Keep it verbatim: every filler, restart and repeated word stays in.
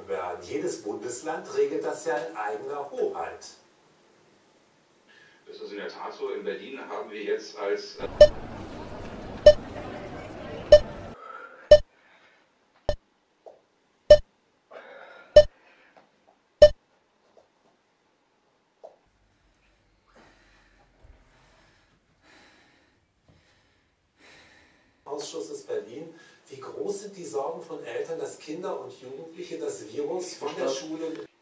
werden. Jedes Bundesland regelt das ja in eigener Hoheit. Das ist in der Tat so. In Berlin haben wir jetzt als äh Ausschusses Berlin. Wie groß sind die Sorgen von Eltern, dass Kinder und Jugendliche das Virus von der Schule